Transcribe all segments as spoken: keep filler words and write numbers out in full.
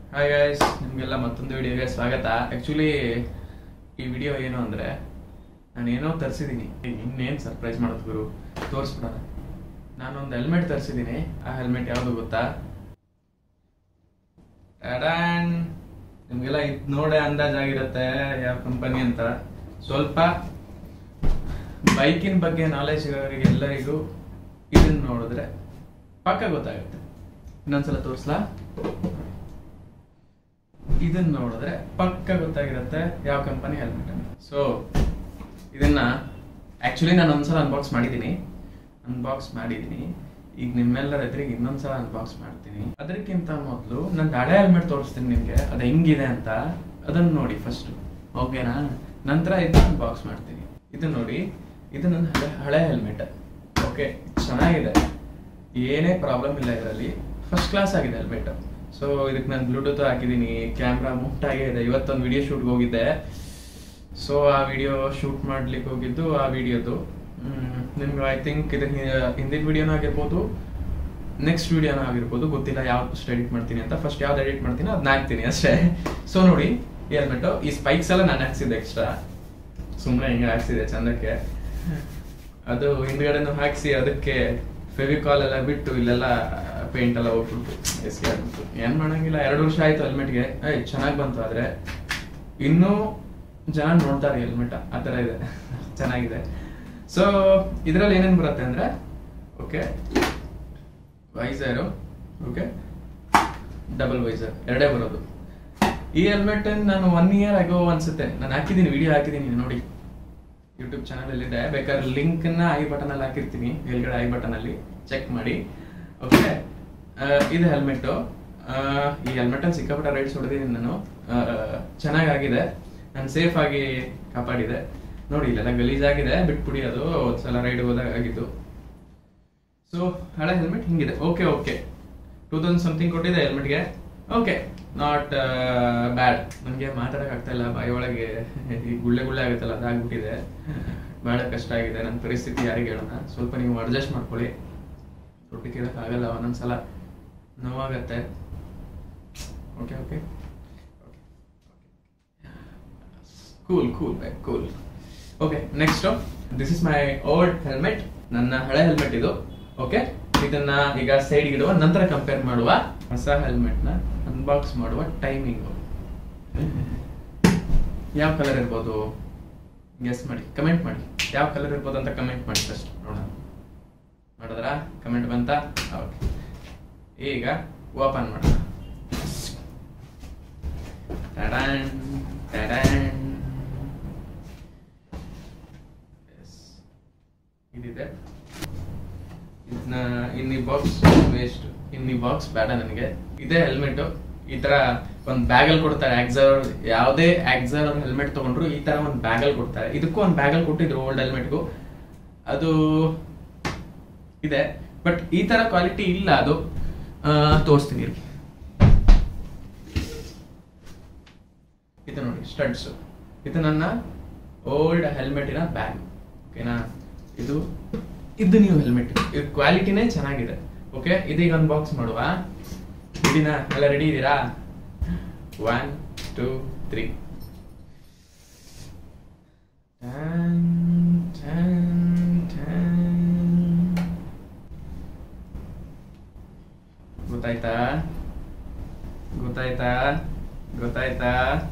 Hi guys, ನಿಮಗೆಲ್ಲ ಮತ್ತೊಂದು ವಿಡಿಯೋಗೆ ಸ್ವಾಗತ. ಆ್ಯಕ್ಚುಲಿ ಈ ವಿಡಿಯೋ ಏನು ಅಂದರೆ, ನಾನು ಏನೋ ತರಿಸಿದ್ದೀನಿ. ಇನ್ನೇನು ಸರ್ಪ್ರೈಸ್ ಮಾಡೋದು ಗುರು, ತೋರಿಸ್ಬಿಡೋಣ. ನಾನೊಂದು ಹೆಲ್ಮೆಟ್ ತರಿಸಿದ್ದೀನಿ. ಆ ಹೆಲ್ಮೆಟ್ ಯಾವುದು ಗೊತ್ತಾ? ಅಡಾನ್, ನಿಮಗೆಲ್ಲ ಇದು ನೋಡೇ ಅಂದಾಜಾಗಿರುತ್ತೆ ಯಾವ ಕಂಪನಿ ಅಂತ. ಸ್ವಲ್ಪ ಬೈಕಿನ ಬಗ್ಗೆ ನಾಲೆಜ್ ಇರೋರಿಗೆ ಎಲ್ಲರಿಗೂ ಇದನ್ನು ನೋಡಿದ್ರೆ ಪಕ್ಕ ಗೊತ್ತಾಗುತ್ತೆ. ಇನ್ನೊಂದ್ಸಲ ತೋರಿಸ್ಲಾ? ಇದನ್ನ ನೋಡಿದ್ರೆ ಪಕ್ಕ ಗೊತ್ತಾಗಿರುತ್ತೆ ಯಾವ ಕಂಪನಿ ಹೆಲ್ಮೆಟ್ ಅಂತ. ಸೊ ಇದನ್ನ ಆಕ್ಚುಲಿ ನಾನು ಒಂದ್ಸಲ ಅನ್ಬಾಕ್ಸ್ ಮಾಡಿದ್ದೀನಿ ಅನ್ಬಾಕ್ಸ್ ಮಾಡಿದ್ದೀನಿ ಈಗ ನಿಮ್ಮೆಲ್ಲರ ಎದುರಿಗೆ ಇನ್ನೊಂದ್ಸಲ ಅನ್ಬಾಕ್ಸ್ ಮಾಡ್ತೀನಿ. ಅದಕ್ಕಿಂತ ಮೊದಲು ನನ್ನ ಹಳೆ ಹೆಲ್ಮೆಟ್ ತೋರಿಸ್ತೀನಿ ನಿಮ್ಗೆ, ಅದು ಹೆಂಗಿದೆ ಅಂತ. ಅದನ್ನ ನೋಡಿ ಫಸ್ಟ್, ಓಕೆನಾ? ನಂತರ ಇದನ್ನ ಅನ್ಬಾಕ್ಸ್ ಮಾಡ್ತೀನಿ. ಇದು ನೋಡಿ, ಇದು ನನ್ನ ಹಳೆ ಹಳೆ ಹೆಲ್ಮೆಟ್. ಓಕೆ, ಚೆನ್ನಾಗಿದೆ, ಏನೇ ಪ್ರಾಬ್ಲಮ್ ಇಲ್ಲ ಇದರಲ್ಲಿ. ಫಸ್ಟ್ ಕ್ಲಾಸ್ ಆಗಿದೆ ಹೆಲ್ಮೆಟ್. ಸೊ ಇದಕ್ಕೆ ನಾನು ಬ್ಲೂಟೂತ್ ಹಾಕಿದ್ದೀನಿ, ಕ್ಯಾಮ್ರಾ ಮುಟ್ಟಾಗೇ ಇದೆ. ಇವತ್ತೊಂದು ವಿಡಿಯೋ ಶೂಟ್ಗೆ ಹೋಗಿದ್ದೆ. ಸೊ ಆ ವಿಡಿಯೋ ಶೂಟ್ ಮಾಡ್ಲಿಕ್ಕೆ ಹೋಗಿದ್ದು ಆ ವಿಡಿಯೋದು ನಿಮ್ಗೆ ಐ ಥಿಂಕ್ ಇದು ಹಿಂದಿನ ವಿಡಿಯೋನ ಆಗಿರ್ಬೋದು, ನೆಕ್ಸ್ಟ್ ವಿಡಿಯೋನ ಆಗಿರ್ಬೋದು, ಗೊತ್ತಿಲ್ಲ ಯಾವ್ದು ಫಸ್ಟ್ ಎಡಿಟ್ ಮಾಡ್ತೀನಿ ಅಂತ. ಫಸ್ಟ್ ಯಾವ್ದು ಎಡಿಟ್ ಮಾಡ್ತೀನಿ ಅದನ್ನ ಹಾಕ್ತೀನಿ ಅಷ್ಟೇ. ಸೊ ನೋಡಿ, ಈ ಹೆಲ್ಮೆಟು, ಈ ಸ್ಪೈಕ್ಸ್ ಎಲ್ಲ ನಾನು ಹಾಕ್ಸಿದ್ದೆ ಎಕ್ಸ್ಟ್ರಾ, ಸುಮ್ಮನೆ ಹಿಂಗೆ ಹಾಕ್ಸಿದೆ ಚಂದಕ್ಕೆ. ಅದು ಹಿಂದ್ಗಡೆನೂ ಹಾಕ್ಸಿ ಅದಕ್ಕೆ ಫೆವಿಕಾಲ್ ಎಲ್ಲ ಬಿಟ್ಟು ಇಲ್ಲೆಲ್ಲ ಪೇಂಟ್ ಎಲ್ಲ ಹೋಗ್ಬಿಟ್ಟು ಎಸ್ಕೆ ಆಗ್ಬಿಟ್ಟು ಏನ್ ಮಾಡಂಗಿಲ್ಲ. ಎರಡು ವರ್ಷ ಆಯ್ತು ಹೆಲ್ಮೆಟ್ಗೆ. ಏಯ್ ಚೆನ್ನಾಗಿ ಬಂತು, ಆದ್ರೆ ಇನ್ನೂ ಜನ ನೋಡ್ತಾರೆ ಹೆಲ್ಮೆಟ್, ಆ ಥರ ಇದೆ, ಚೆನ್ನಾಗಿದೆ. ಸೊ ಇದರಲ್ಲಿ ಏನೇನು ಬರುತ್ತೆ ಅಂದ್ರೆ, okay, visor, okay, double visor ಎರಡೇ ಬರೋದು. ಈ ಹೆಲ್ಮೆಟ್ ನಾನು ಒನ್ ಇಯರ್ ಆಗೋ ಅನ್ಸುತ್ತೆ ನಾನು ಹಾಕಿದ್ದೀನಿ, ವಿಡಿಯೋ ಹಾಕಿದ್ದೀನಿ ನೋಡಿ, ಯೂಟ್ಯೂಬ್ ಚಾನಲ್ ಅಲ್ಲಿ ಇದೆ. ಬೇಕಾದ್ರೆ ಲಿಂಕ್ ನ ಐ ಬಟನ್ ಅಲ್ಲಿ ಹಾಕಿರ್ತೀನಿ, ಮೇಲ್ಗಡೆ ಐ ಬಟನ್ ಅಲ್ಲಿ ಚೆಕ್ ಮಾಡಿ. ಓಕೆ, ಇದು ಹೆಲ್ಮೆಟ್. ಈ ಹೆಲ್ಮೆಟ್ ಅಲ್ಲಿ ಸಿಕ್ಕಾಪಟ್ಟೆ ರೈಡ್ಸ್ ಹೊಡೆದಿದ್ದೀನಿ ನಾನು, ಚೆನ್ನಾಗಾಗಿದೆ, ನಾನು ಸೇಫ್ ಆಗಿ ಕಾಪಾಡಿದೆ. ನೋಡಿ, ಇಲ್ಲೆಲ್ಲ ಗಲೀಜಾಗಿದೆ, ಬಿಟ್ಬಿಡಿ, ಅದು ಒಂದ್ಸಲ ರೈಡ್ ಹೋದಾಗ ಆಗಿದ್ದು. ಸೊ ಹಳೆ ಹೆಲ್ಮೆಟ್ ಹಿಂಗಿದೆ. Okay okay two thousand something ಕೊಟ್ಟಿದೆ ಹೆಲ್ಮೆಟ್ಗೆ. Okay, not bad. ನನಗೆ ಮಾತಾಡಕ್ ಆಗ್ತಾ ಇಲ್ಲ, ಬಾಯಿ ಒಳಗೆ ಈ ಗುಳ್ಳೆ ಗುಳ್ಳೆ ಆಗುತ್ತಲ್ಲ, ಅದಾಗ್ಬಿಟ್ಟಿದೆ. ಬಹಳ ಕಷ್ಟ ಆಗಿದೆ ನನ್ನ ಪರಿಸ್ಥಿತಿ, ಯಾರಿಗೆ ಹೇಳೋಣ. ಸ್ವಲ್ಪ ನೀವು ಅಡ್ಜಸ್ಟ್ ಮಾಡ್ಕೊಳ್ಳಿ, ರೊಟ್ಟಿ ಕೇಳೋಕ್ಕಾಗಲ್ಲ, ಒಂದೊಂದ್ಸಲ ನೋವಾಗತ್ತೆ. Okay okay cool cool back cool. Okay, next, this is my old helmet, ನನ್ನ ಹಳೆ ಹೆಲ್ಮೆಟ್ ಇದು. ಓಕೆ, ಇದನ್ನ ಈಗ ಸೈಡ್ ಇಡುವ, ನಂತರ ಕಂಪೇರ್ ಮಾಡುವ ಹೊಸ ಹೆಲ್ಮೆಟ್ ನ ಅನ್ಬಾಕ್ಸ್ ಮಾಡುವ ಟೈಮಿಂಗು. ಯಾವ ಕಲರ್ ಇರ್ಬೋದು ಗೆಸ್ ಮಾಡಿ, ಕಮೆಂಟ್ ಮಾಡಿ. ಯಾವ ಕಲರ್ ಇರ್ಬೋದು ಅಂತ ಕಮೆಂಟ್ ಮಾಡಿ ಫಸ್ಟ್, ನೋಡೋಣ. ಮಾಡಿದ್ರಾ? ಕಮೆಂಟ್ ಬಂತ? ಓಕೆ, ಈಗ ಓಪನ್ ಮಾಡೋಣ. ಟಡಾನ್ ಟಡಾನ್, ಇದಿದೆ. ಇದನ್ನ ಇನ್ ಈ ಬಾಕ್ಸ್ ವೇಸ್ಟ್, ಇನ್ ಈ ಬಾಕ್ಸ್ ಬೇಡ ನನಗೆ. ಇದೇ ಹೆಲ್ಮೆಟ್ ಈ ತರ ಒಂದ್ ಬ್ಯಾಗಲ್ ಕೊಡ್ತಾರೆ. ಆಕ್ಸರ್, ಯಾವುದೇ ಆಕ್ಸರ್ ಹೆಲ್ಮೆಟ್ ತಗೊಂಡ್ರು ಈ ತರ ಒಂದ್ ಬ್ಯಾಗಲ್ ಕೊಡ್ತಾರೆ. ಇದಕ್ಕೂ ಒಂದ್ ಬ್ಯಾಗಲ್ ಕೊಟ್ಟಿದ್ರು ಓಲ್ಡ್ ಹೆಲ್ಮೆಟ್ಗೂ. ಅದು ಇದೆ, ಬಟ್ ಈ ತರ ಕ್ವಾಲಿಟಿ ಇಲ್ಲ. ಅದು ತೋರಿಸ್ತೀನಿ ಇರ್ಲಿ. ಇದು ನೋಡಿ, ಸ್ಟಡ್ಸ್. ಇದು ನನ್ನ ಓಲ್ಡ್ ಹೆಲ್ಮೆಟಿನ ಬ್ಯಾಗ್, ಓಕೆನಾ? ಇದು ಇದು ನೀವು ಹೆಲ್ಮೆಟ್, ಇದು ಕ್ವಾಲಿಟಿನೇ ಚೆನ್ನಾಗಿದೆ. ಓಕೆ, ಇದೀಗ ಅನ್ಬಾಕ್ಸ್ ಮಾಡುವ. ರೆಡಿನಾ? ಎಲ್ಲ ರೆಡಿ ಇದ್ದೀರಾ? One two three. ಗೊತ್ತಾಯ್ತಾ ಗೊತ್ತಾಯ್ತಾ ಗೊತ್ತಾಯ್ತಾ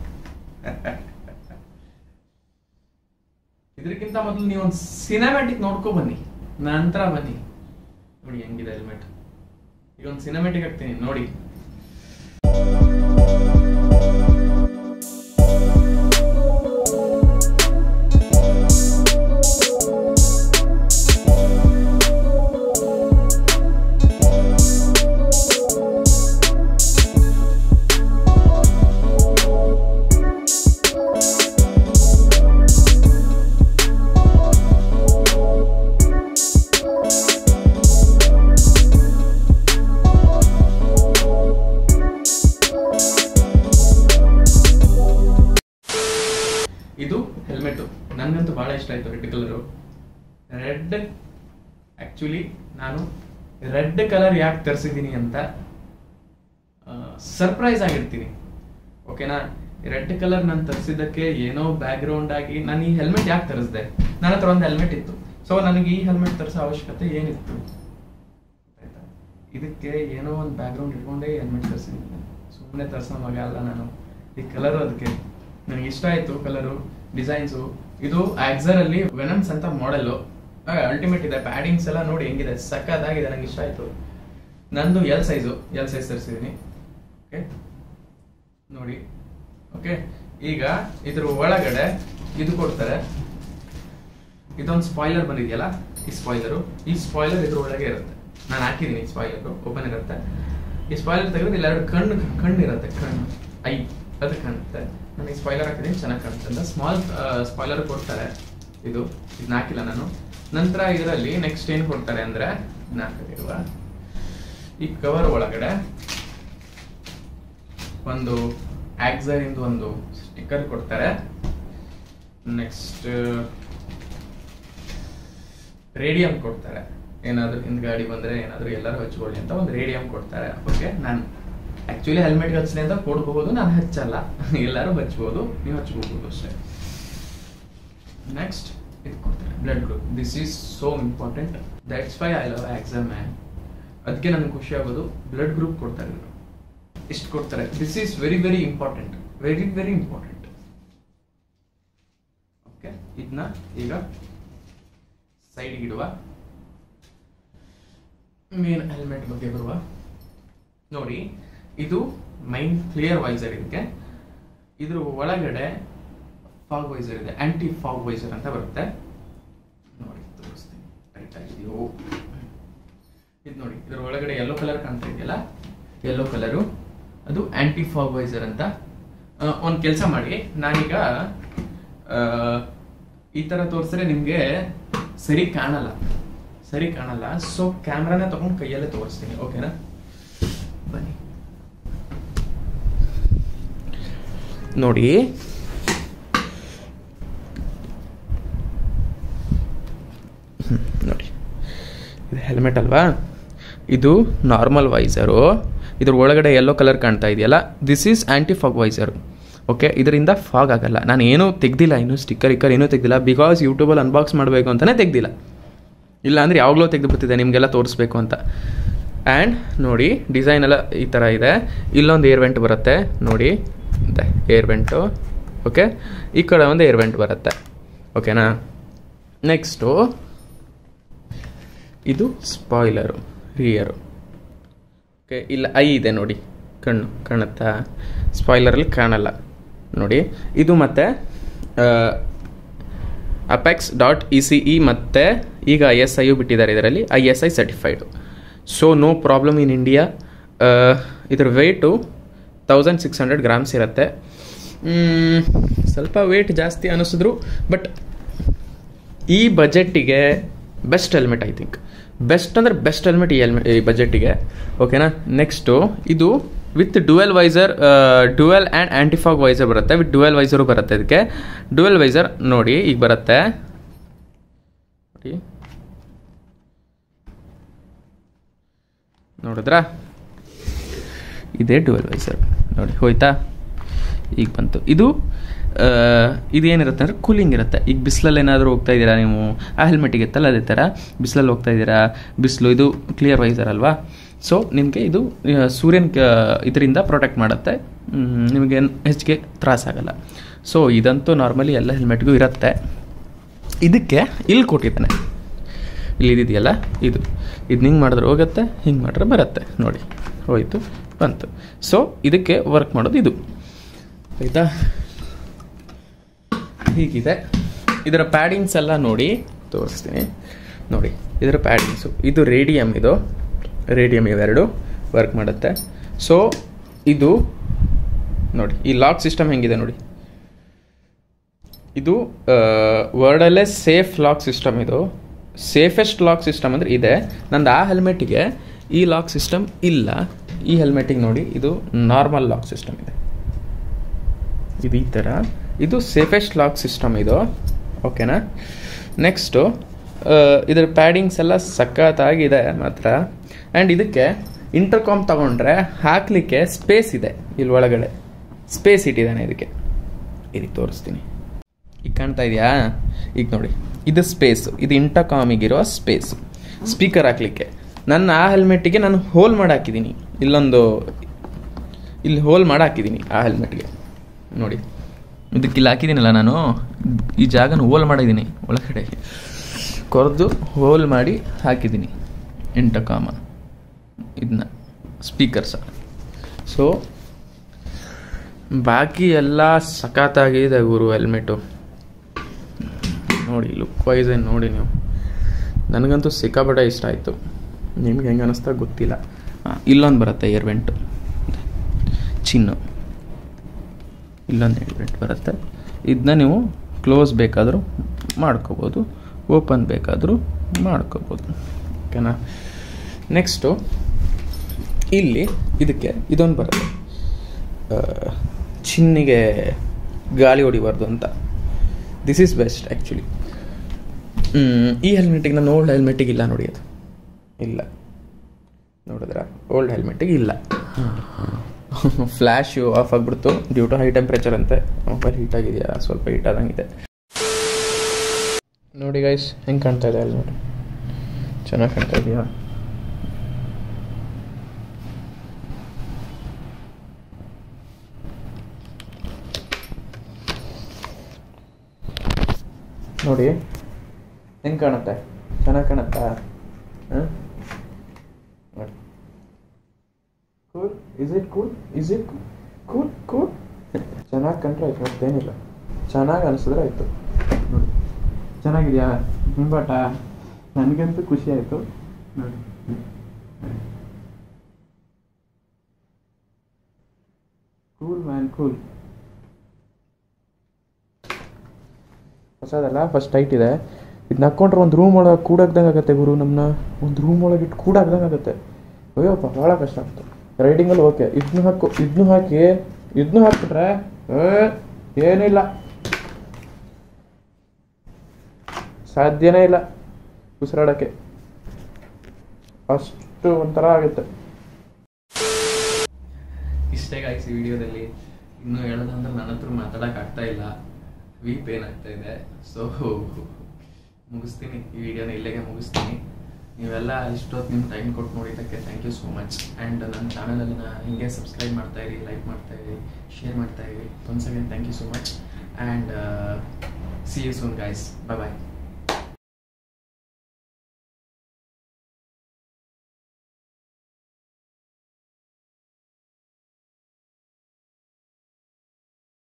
ಇದಕ್ಕಿಂತ ಮೊದಲು ನೀವು ಒಂದು ಸಿನಿಮ್ಯಾಟಿಕ್ ನೋಡ್ಕೊ ಬನ್ನಿ, ನಂತರ ಬನ್ನಿ. ನೋಡಿ ಹೆಂಗಿದೆ ಹೆಲ್ಮೆಟ್. ಈಗ ಒಂದು ಸಿನಿಮ್ಯಾಟಿಕ್ ಹಾಕ್ತೀನಿ ನೋಡಿ. ಇದು ಹೆಲ್ಮೆಟ್ ನನಗಂತೂ ಬಹಳ ಇಷ್ಟ ಆಯ್ತು. Red colour, red. ಆಕ್ಚುಲಿ ನಾನು ರೆಡ್ ಕಲರ್ ಯಾಕೆ ತರಿಸಿದ್ದೀನಿ ಅಂತ ಸರ್ಪ್ರೈಸ್ ಆಗಿರ್ತೀನಿ. ಓಕೆನಾ, ರೆಡ್ ಕಲರ್ ನಾನು ತರಿಸಿದ್ದಕ್ಕೆ ಏನೋ ಬ್ಯಾಕ್ ಗ್ರೌಂಡ್ ಆಗಿ ನಾನು ಈ ಹೆಲ್ಮೆಟ್ ಯಾಕೆ ತರಿಸಿದೆ, ನನ್ನ ಹತ್ರ ಒಂದು ಹೆಲ್ಮೆಟ್ ಇತ್ತು. ಸೊ ನನಗೆ ಈ ಹೆಲ್ಮೆಟ್ ತರಿಸೋ ಅವಶ್ಯಕತೆ ಏನಿತ್ತು ಆಯ್ತಾ, ಇದಕ್ಕೆ ಏನೋ ಒಂದು ಬ್ಯಾಕ್ ಗ್ರೌಂಡ್ ಇಟ್ಕೊಂಡೇ ಹೆಲ್ಮೆಟ್ ತರಿಸಿದ್ದೀನಿ. ಸುಮ್ಮನೆ ತರಿಸೋ ಮಗ ಅಲ್ಲ ನಾನು. ಈ ಕಲರು ಅದಕ್ಕೆ ನನಗೆ ಇಷ್ಟ ಆಯ್ತು, ಕಲರು ಡಿಸೈನ್ಸು. ಇದು ಆಕ್ಸರ್ ಅಲ್ಲಿ ವೆನಮ್ಸ್ ಅಂತ ಮಾಡೆಲ್ಲು, ಅಲ್ಟಿಮೇಟ್ ಇದೆ. ಪ್ಯಾಡಿಂಗ್ಸ್ ಎಲ್ಲ ನೋಡಿ ಹೆಂಗಿದೆ, ಸಕ್ಕತ್ತಾಗಿದೆ, ನಂಗೆ ಇಷ್ಟ ಆಯ್ತು. ನಂದು ಎಲ್ ಸೈಜು ಎಲ್ ಸೈಜ್ ತರಿಸಿದ್ದೀನಿ. ಓಕೆ ನೋಡಿ. ಓಕೆ, ಈಗ ಇದ್ರ ಒಳಗಡೆ ಇದು ಕೊಡ್ತಾರೆ. ಇದೊಂದು ಸ್ಪಾಯ್ಲರ್ ಬಂದಿದೆಯಲ್ಲ, ಈ ಸ್ಪಾಯ್ಲರು ಈ ಸ್ಪಾಯ್ಲರ್ ಇದ್ರ ಒಳಗೆ ಇರುತ್ತೆ. ನಾನು ಹಾಕಿದ್ದೀನಿ ಸ್ಪಾಯ್ಲರ್, ಓಪನ್ ಇರುತ್ತೆ. ಈ ಸ್ಪಾಯ್ಲರ್ ತೆಗೆದ್ರೆ ಇಲ್ಲಿ ಎರಡು ಕಣ್ಣು ಕಣ್ಣು ಇರುತ್ತೆ, ಕಣ್ಣು ಐ ಅದು ಕಾಣುತ್ತೆ. ನಾನು ಈ ಸ್ಪಾಯ್ಲರ್ ಹಾಕಿದ್ದೀನಿ, ಚೆನ್ನಾಗಿ ಕಾಣುತ್ತೆ ಅಂತ. ಸ್ಮಾಲ್ ಸ್ಪಾಯ್ಲರ್ ಕೊಡ್ತಾರೆ. ಇದು ಇದನ್ನ ಹಾಕಿಲ್ಲ ನಾನು. ನಂತರ ಇದರಲ್ಲಿ ನೆಕ್ಸ್ಟ್ ಏನು ಕೊಡ್ತಾರೆ ಅಂದರೆ, ಇದನ್ನ ಹಾಕಿರುವ ಈ ಕವರ್ ಒಳಗಡೆ ಒಂದು ಆಕ್ಸರ್ ಇಂದು ಒಂದು ಸ್ಟಿಕ್ಕರ್ ಕೊಡ್ತಾರೆ. ನೆಕ್ಸ್ಟ್ ರೇಡಿಯಂ ಕೊಡ್ತಾರೆ. ಏನಾದರೂ ಹಿಂದ್ ಗಾಡಿ ಬಂದರೆ ಏನಾದರೂ ಎಲ್ಲರೂ ಹಚ್ಕೊಳ್ಳಿ ಅಂತ ಒಂದು ರೇಡಿಯಂ ಕೊಡ್ತಾರೆ. ಓಕೆ, ನಾನು ಆ್ಯಕ್ಚುಲಿ ಹೆಲ್ಮೆಟ್ಗೆ ಹಚ್ಚಲಿ ಅಂತ ಕೊಡಬಹುದು, ನಾನು ಹಚ್ಚಲ್ಲ. ಎಲ್ಲರೂ ಹಚ್ಬೋದು, ನೀವು ಹಚ್ಕೋಬಹುದು ಅಷ್ಟೇ. ನೆಕ್ಸ್ಟ್ ಇದು ಕೊಡ್ತಾರೆ blood group. This is so important, that's why I love Axor man. ಅದಕ್ಕೆ ನನಗೆ ಖುಷಿ ಆಗೋದು, ಬ್ಲಡ್ ಗ್ರೂಪ್ ಕೊಡ್ತಾರೆ ಇವರು. ಇಷ್ಟು ಕೊಡ್ತಾರೆ. This is very very important, very very important. Okay, ಇದನ್ನ ಈಗ ಸೈಡ್ಗೆ ಇಡುವ. ಮೇನ್ ಹೆಲ್ಮೆಟ್ ಬಗ್ಗೆ ಬರುವ. ನೋಡಿ, ಇದು ಮೈನ್ ಕ್ಲಿಯರ್ ವೈಸರ್. ಇದಕ್ಕೆ ಇದ್ರ ಒಳಗಡೆ ಫಾಗ್ ವೈಸರ್ ಇದೆ, ಆಂಟಿ ಫಾಗ್ ವೈಸರ್ ಅಂತ ಬರುತ್ತೆ. ನೋಡಿ ತೋರಿಸ್ತೀನಿ, ಟೈಟ್ ಆಗಿದೆಯೋ ಇದು ನೋಡಿ. ಇದ್ರ ಒಳಗಡೆ ಯೆಲ್ಲೋ ಕಲರ್ ಕಾಣ್ತಾ ಇದೆಯಲ್ಲ, ಯೆಲ್ಲೋ ಕಲರು ಅದು ಆಂಟಿ ಫಾಗ್ ವೈಸರ್ ಅಂತ. ಒಂದು ಕೆಲಸ ಮಾಡಿ, ನಾನೀಗ ಈ ತರ ತೋರಿಸಿದ್ರೆ ನಿಮ್ಗೆ ಸರಿ ಕಾಣಲ್ಲ, ಸರಿ ಕಾಣಲ್ಲ. ಸೊ ಕ್ಯಾಮ್ರಾನ ತಗೊಂಡು ಕೈಯಲ್ಲೇ ತೋರಿಸ್ತೀನಿ. ಓಕೆನಾ, ಬನ್ನಿ ನೋಡಿ. ನೋಡಿ, ಇದು ಹೆಲ್ಮೆಟ್ ಅಲ್ವಾ, ಇದು ನಾರ್ಮಲ್ ವೈಸರು. ಇದ್ರ ಒಳಗಡೆ ಯೆಲ್ಲೋ ಕಲರ್ ಕಾಣ್ತಾ ಇದೆಯಲ್ಲ, this is anti fog visor. Okay, ಇದರಿಂದ ಫಾಗ್ ಆಗಲ್ಲ. ನಾನು ಏನೂ ತೆಗ್ದಿಲ್ಲ, ಇನ್ನೂ ಸ್ಟಿಕ್ಕರ್ ಇಕ್ಕರ್ ಏನೂ ತೆಗ್ದಿಲ್ಲ, ಬಿಕಾಸ್ ಯೂಟ್ಯೂಬಲ್ಲಿ ಅನ್ಬಾಕ್ಸ್ ಮಾಡಬೇಕು ಅಂತಲೇ ತೆಗ್ದಿಲ್ಲ. ಇಲ್ಲ ಅಂದರೆ ಯಾವಾಗಲೂ ತೆಗೆದು ಬಿಡ್ತಿದ್ದೆ ನಿಮಗೆಲ್ಲ ತೋರಿಸ್ಬೇಕು ಅಂತ. ಆ್ಯಂಡ್ ನೋಡಿ, ಡಿಸೈನ್ ಎಲ್ಲ ಈ ಥರ ಇದೆ. ಇಲ್ಲೊಂದು ಏರ್ ವೆಂಟ್ ಬರುತ್ತೆ ನೋಡಿ, ಏರ್ ವೆಂಟು. ಓಕೆ, ಈ ಕಡೆ ಒಂದು ಏರ್ ವೆಂಟ್ ಬರುತ್ತೆ. ಓಕೆನಾ, ನೆಕ್ಸ್ಟು ಇದು ಸ್ಪಾಯ್ಲರು, ರಿಯರು. ಓಕೆ, ಇಲ್ಲ ಐ ಇದೆ ನೋಡಿ, ಕಣ್ಣು ಕಾಣುತ್ತಾ? ಸ್ಪಾಯ್ಲರಲ್ಲಿ ಕಾಣಲ್ಲ ನೋಡಿ. ಇದು ಮತ್ತು Apex dot E C E ಮತ್ತು ಈಗ ಐ ಎಸ್ ಐಯು ಬಿಟ್ಟಿದ್ದಾರೆ ಇದರಲ್ಲಿ, I S I certified. So no problem in India. ಇದ್ರ weight thousand six hundred grams ಇರುತ್ತೆ. ಸ್ವಲ್ಪ ವೆಯ್ಟ್ ಜಾಸ್ತಿ ಅನ್ನಿಸಿದ್ರು, ಬಟ್ ಈ ಬಜೆಟ್ಟಿಗೆ best helmet. I think best ಅಂದರೆ ಬೆಸ್ಟ್ ಹೆಲ್ಮೆಟ್ ಈ ಹೆಲ್ಮೆಟ್ ಈ ಬಜೆಟ್ಟಿಗೆ. ಓಕೆನಾ, ನೆಕ್ಸ್ಟು ಇದು with dual visor, dual and antifog visor ಬರುತ್ತೆ. ವಿತ್ ಡ್ಯುಯಲ್ ವೈಸರು ಬರುತ್ತೆ. ಇದಕ್ಕೆ ಡ್ಯುಯಲ್ ವೈಸರ್ ನೋಡಿ ಈಗ ಬರುತ್ತೆ ನೋಡಿ, ನೋಡಿದ್ರಾ? ಇದೇ ಡ್ಯುಯಲ್ ವೈಸರ್ ನೋಡಿ, ಹೋಯ್ತಾ? ಈಗ ಬಂತು. ಇದು ಇದೇನಿರುತ್ತೆ ಅಂದರೆ ಕೂಲಿಂಗ್ ಇರುತ್ತೆ. ಈಗ ಬಿಸಿಲಲ್ಲಿ ಏನಾದರೂ ಹೋಗ್ತಾ ಇದ್ದೀರಾ ನೀವು, ಆ ಹೆಲ್ಮೆಟಿಗೆ ಇತ್ತಲ್ಲ ಅದೇ ಥರ ಬಿಸಿಲಲ್ಲಿ ಹೋಗ್ತಾ ಇದ್ದೀರಾ, ಬಿಸಿಲು ಇದು ಕ್ಲಿಯರ್ ವೈಸರ್ ಅಲ್ವಾ. ಸೊ ನಿಮಗೆ ಇದು ಸೂರ್ಯನ ಇದರಿಂದ ಪ್ರೊಟೆಕ್ಟ್ ಮಾಡುತ್ತೆ, ನಿಮಗೆ ಹೆಚ್ಚಿಗೆ ತ್ರಾಸಾಗಲ್ಲ. ಸೊ ಇದಂತೂ ನಾರ್ಮಲಿ ಎಲ್ಲ ಹೆಲ್ಮೆಟ್ಗೂ ಇರುತ್ತೆ. ಇದಕ್ಕೆ ಇಲ್ಲಿ ಕೊಟ್ಟಿದ್ದಾನೆ, ಇಲ್ಲಿ ಇದೆಯಲ್ಲ ಇದು ಇದು ಹಿಂಗೆ ಮಾಡಿದ್ರೆ ಹೋಗುತ್ತೆ, ಹಿಂಗೆ ಮಾಡಿದ್ರೆ ಬರುತ್ತೆ ನೋಡಿ, ಹೋಯಿತು ಬಂತು. ಸೊ ಇದಕ್ಕೆ ವರ್ಕ್ ಮಾಡೋದು ಇದು, ಆಯಿತಾ? ಹೀಗಿದೆ. ಇದರ ಪ್ಯಾಡಿಂಗ್ಸ್ ಎಲ್ಲ ನೋಡಿ ತೋರಿಸ್ತೀನಿ ನೋಡಿ. ಇದರ ಪ್ಯಾಡಿಂಗ್ಸು ಇದು ರೇಡಿಯಮ್, ಇದು ರೇಡಿಯಮ್ ಇವೆರಡು ವರ್ಕ್ ಮಾಡುತ್ತೆ. ಸೊ ಇದು ನೋಡಿ, ಈ ಲಾಕ್ ಸಿಸ್ಟಮ್ ಹೆಂಗಿದೆ ನೋಡಿ. ಇದು ವರ್ಡಲ್ಲೇ ಸೇಫ್ ಲಾಕ್ ಸಿಸ್ಟಮ್. ಇದು ಸೇಫೆಸ್ಟ್ ಲಾಕ್ ಸಿಸ್ಟಮ್ ಅಂದರೆ ಇದೆ. ನಂದು ಆ ಹೆಲ್ಮೆಟಿಗೆ ಈ ಲಾಕ್ ಸಿಸ್ಟಮ್ ಇಲ್ಲ. ಈ ಹೆಲ್ಮೆಟಿಗೆ ನೋಡಿ, ಇದು ನಾರ್ಮಲ್ ಲಾಕ್ ಸಿಸ್ಟಮ್ ಇದೆ. ಇದು ಈ ಥರ, ಇದು ಸೇಫೆಸ್ಟ್ ಲಾಕ್ ಸಿಸ್ಟಮ್ ಇದು. ಓಕೆನಾ? ನೆಕ್ಸ್ಟು ಇದರ ಪ್ಯಾಡಿಂಗ್ಸ್ ಎಲ್ಲ ಸಖತ್ತಾಗಿದೆ ಮಾತ್ರ. ಆ್ಯಂಡ್ ಇದಕ್ಕೆ ಇಂಟರ್ಕಾಮ್ ತಗೊಂಡ್ರೆ ಹಾಕಲಿಕ್ಕೆ ಸ್ಪೇಸ್ ಇದೆ, ಇಲ್ಲಿ ಒಳಗಡೆ ಸ್ಪೇಸ್ ಇಟ್ಟಿದ್ದಾನೆ. ಇದಕ್ಕೆ ಇದಕ್ಕೆ ತೋರಿಸ್ತೀನಿ, ಈಗ ಕಾಣ್ತಾ ಇದೆಯಾ? ಈಗ ನೋಡಿ, ಇದು ಸ್ಪೇಸು, ಇದು ಇಂಟರ್ಕಾಮಿಗಿರೋ ಸ್ಪೇಸು ಸ್ಪೀಕರ್ ಹಾಕ್ಲಿಕ್ಕೆ. ನನ್ನ ಆ ಹೆಲ್ಮೆಟ್ಟಿಗೆ ನಾನು ಹೋಲ್ ಮಾಡಿ ಹಾಕಿದ್ದೀನಿ, ಇಲ್ಲೊಂದು ಇಲ್ಲಿ ಹೋಲ್ ಮಾಡಿ ಹಾಕಿದ್ದೀನಿ ಆ ಹೆಲ್ಮೆಟ್ಗೆ. ನೋಡಿ, ಇದಕ್ಕೆ ಇಲ್ಲಿ ಹಾಕಿದ್ದೀನಲ್ಲ ನಾನು, ಈ ಜಾಗನ ಹೋಲ್ ಮಾಡಿದ್ದೀನಿ, ಒಳಗಡೆ ಕೊರೆದು ಹೋಲ್ ಮಾಡಿ ಹಾಕಿದ್ದೀನಿ ಇಂಟರ್ಕಾಮ ಇದನ್ನ ಸ್ಪೀಕರ್ಸ. ಸೊ ಬಾಕಿ ಎಲ್ಲ ಸಖತ್ತಾಗಿದೆ ಗುರು ಹೆಲ್ಮೆಟು. ನೋಡಿ ಲುಕ್ ವೈಸ್ ಏನು ನೋಡಿ ನೀವು, ನನಗಂತೂ ಸಿಕ್ಕಾಪಟ್ಟೆ ಇಷ್ಟ ಆಯಿತು. ನಿಮ್ಗೆ ಹೆಂಗೆ ಅನ್ನಿಸ್ತಾ ಗೊತ್ತಿಲ್ಲ. ಹಾಂ, ಇಲ್ಲೊಂದು ಬರುತ್ತೆ ಏರ್ ವೆಂಟು, ಚಿನ್ನು ಇಲ್ಲೊಂದು ಏರ್ ವೆಂಟ್ ಬರುತ್ತೆ. ಇದನ್ನ ನೀವು ಕ್ಲೋಸ್ ಬೇಕಾದರೂ ಮಾಡ್ಕೋಬೋದು, ಓಪನ್ ಬೇಕಾದರೂ ಮಾಡ್ಕೋಬೋದು, ಓಕೆನಾ. ನೆಕ್ಸ್ಟು ಇಲ್ಲಿ ಇದಕ್ಕೆ ಇದೊಂದು ಬರುತ್ತೆ, ಚಿನ್ನಿಗೆ ಗಾಳಿ ಹೊಡಿಬಾರ್ದು ಅಂತ. This is best actually. ಈ ಹೆಲ್ಮೆಟಿಗೆ ನಾನು ಓಲ್ಡ್ ಹೆಲ್ಮೆಟಿಗೆ ಇಲ್ಲ ನೋಡಿ, ಅದು ಇಲ್ಲ ನೋಡಿದ್ರ, ಓಲ್ಡ್ ಹೆಲ್ಮೆಟಿಗೆ ಇಲ್ಲ. ಫ್ಲ್ಯಾಶು ಆಫ್ ಆಗಿಬಿಡ್ತು ಡ್ಯೂ ಟು ಹೈ ಟೆಂಪ್ರೇಚರ್ ಅಂತೆ. ಮೊಬೈಲ್ ಹೀಟ್ ಆಗಿದೆಯಾ? ಸ್ವಲ್ಪ ಹೀಟ್ ಆದಂಗಿದೆ ನೋಡಿ ಗೈಸ್. ಹೆಂಗೆ ಕಾಣ್ತಾ ಇದೆ ಹೆಲ್ಮೆಟ್? ಚೆನ್ನಾಗಿ ಕಾಣ್ತಾ ಇದೆಯಾ? ನೋಡಿ ಹೆಂಗೆ ಕಾಣುತ್ತೆ? ಚೆನ್ನಾಗಿ ಕಾಣುತ್ತಾ? ಹಾಂ, ನೋಡಿ. Cool, is it cool? Is it cool? Cool ಚೆನ್ನಾಗಿ ಕಂಡ್ರೆ ಆಯ್ತು, ಮತ್ತೇನಿಲ್ಲ. ಚೆನ್ನಾಗಿ ಅನಿಸಿದ್ರೆ ಆಯಿತು. ನೋಡಿ ಚೆನ್ನಾಗಿದೆಯಾ ಹಿಂಬಾಟ? ನನಗಂತೂ ಖುಷಿ ಆಯಿತು ನೋಡಿ. Cool man, cool. ಹೊಸದಲ್ಲ, ಫಸ್ಟ್ ಟೈಟ್ ಇದೆ. ಇದನ್ನ ಹಾಕ್ಕೊಂಡ್ರೆ ಒಂದು ರೂಮ್ ಒಳಗೆ ಕೂಡಾಕ್ದಂಗೆ ಆಗುತ್ತೆ ಗುರು. ನಮ್ಮನ್ನ ಒಂದು ರೂಮ್ ಒಳಗೆ ಇಟ್ಟು ಕೂಡಾಕ್ದಂಗೆ ಆಗುತ್ತೆ. ಅಯ್ಯೋಪ್ಪ ಭಾಳ ಕಷ್ಟ ಆಗ್ತು ರೈಡಿಂಗಲ್ಲಿ. ಓಕೆ, ಇದನ್ನು ಹಾಕು, ಇದನ್ನು ಹಾಕಿ ಇದನ್ನು ಹಾಕ್ಬಿಟ್ರೆ ಏನಿಲ್ಲ, ಸಾಧ್ಯನೇ ಇಲ್ಲ ಉಸಿರಾಡೋಕ್ಕೆ, ಅಷ್ಟು ಒಂಥರ ಆಗುತ್ತೆ. ಇಷ್ಟೇ ಗಾಯ್ಸ್ ಈ ವಿಡಿಯೋದಲ್ಲಿ. ಇನ್ನೂ ಹೇಳೋದಂದ್ರೆ ನನ್ನ ಹತ್ರ ಮಾತಾಡೋಕೆ ಆಗ್ತಾ ಇಲ್ಲ, ವಿ ಪೇನ್ ಆಗ್ತಾ ಇದೆ. ಸೊ ಮುಗಿಸ್ತೀನಿ ಈ ವಿಡಿಯೋನ, ಇಲ್ಲಿಗೆ ಮುಗಿಸ್ತೀನಿ. ನೀವೆಲ್ಲ ಇಷ್ಟೊತ್ತು ನಿಮ್ಮ ಟೈಮ್ ಕೊಟ್ಟು ನೋಡಿದ್ದಕ್ಕೆ thank you so much. And ನನ್ನ ಚಾನಲನ್ನು ಹಿಂಗೆ ಸಬ್ಸ್ಕ್ರೈಬ್ ಮಾಡ್ತಾಯಿರಿ, ಲೈಕ್ ಮಾಡ್ತಾಯಿರಿ, ಶೇರ್ ಮಾಡ್ತಾಯಿರಿ. Once again thank you so much and see you soon guys. Bye bye.